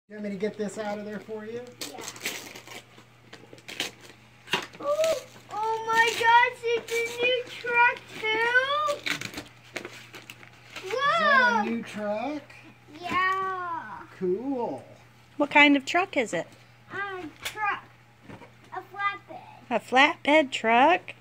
You want me to get this out of there for you? Yeah. Oh my gosh, it's a new truck too! Is Whoa! that a new truck? Yeah. Cool. What kind of truck is it? Truck. A flatbed. A flatbed truck?